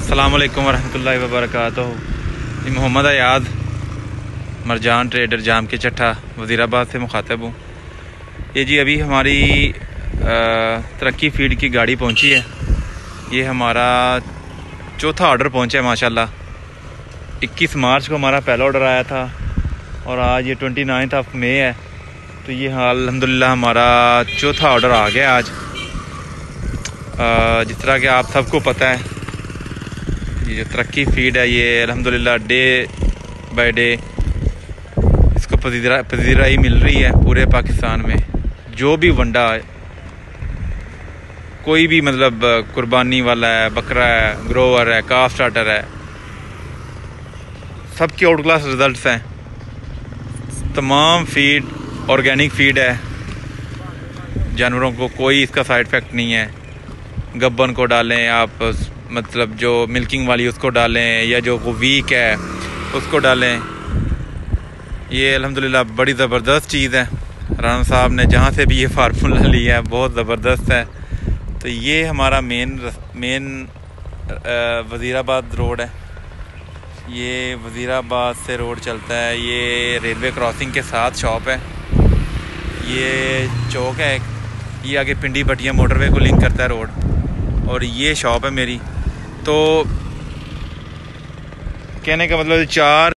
अस्सलामुअलैकुम वरहमतुल्लाहि वबरकातुहू। मोहम्मद अयाद मरजान ट्रेडर जाम के चट्ठा वज़ीराबाद से मुखातब हूँ। ये जी अभी हमारी तरक्की फीड की गाड़ी पहुँची है। ये हमारा चौथा ऑर्डर पहुँचा है माशाल्लाह। 21 मार्च को हमारा पहला ऑर्डर आया था और आज ये 29 मई है, तो ये अल्हम्दुलिल्लाह हमारा चौथा ऑर्डर आ गया आज। जिस तरह कि आप सबको पता है, ये जो तरक्की फीड है ये अल्हम्दुलिल्लाह डे बाय डे इसको पजीराई मिल रही है पूरे पाकिस्तान में। जो भी वंडा है, कोई भी मतलब कुर्बानी वाला है, बकरा है, ग्रोवर है, काफ स्टार्टर है, सबके आउट क्लास रिजल्ट्स हैं। तमाम फीड ऑर्गेनिक फीड है, जानवरों को कोई इसका साइड इफ़ेक्ट नहीं है। गब्बन को डालें आप, मतलब जो मिल्किंग वाली उसको डालें, या जो वो वीक है उसको डालें। ये अल्हम्दुलिल्लाह बड़ी ज़बरदस्त चीज़ है। राना साहब ने जहाँ से भी ये फार्मूला लिया है बहुत ज़बरदस्त है। तो ये हमारा मेन वज़ीराबाद रोड है। ये वज़ीराबाद से रोड चलता है, ये रेलवे क्रॉसिंग के साथ शॉप है। ये चौक है, ये आगे पिंडी भटिया मोटरवे को लिंक करता है रोड, और ये शॉप है मेरी। तो कहने का मतलब 4